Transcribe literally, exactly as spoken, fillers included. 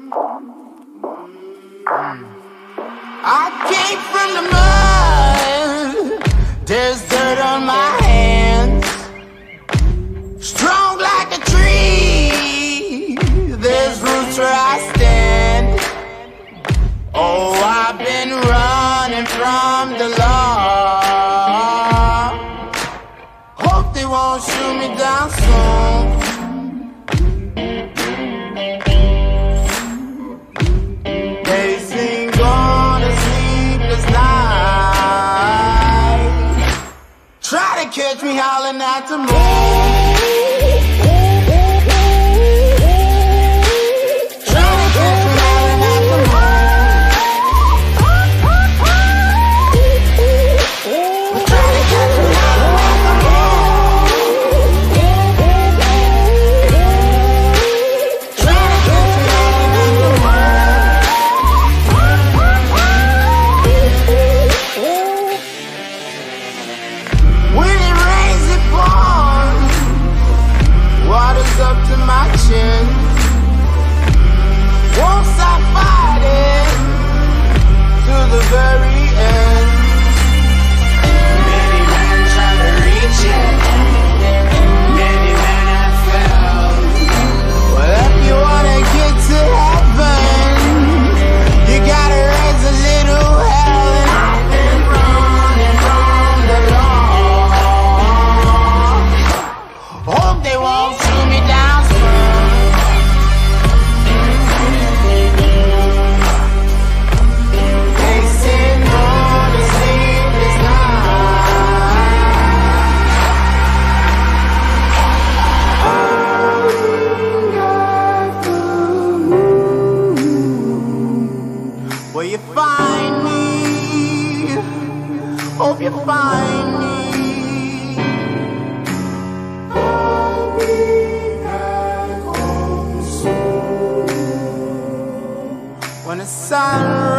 I came from the mud, there's dirt on my hands. Strong like a tree, there's roots where I stand. Oh, I've been running from the law. Hope they won't shoot me down soon. Try to catch me howling at the moon. Try to catch me howling at the moon. Try to catch me howling at the moon. Try to catch me howling at the up to my chin. Won't stop fighting to the very end. Many men try to reach it, many men have failed. Well, if you wanna get to heaven, you gotta raise a little hell. And I've been running from the law. Hope they won't shoot me down. Will you find me? Hope you find me. I'll be back home soon. When the sun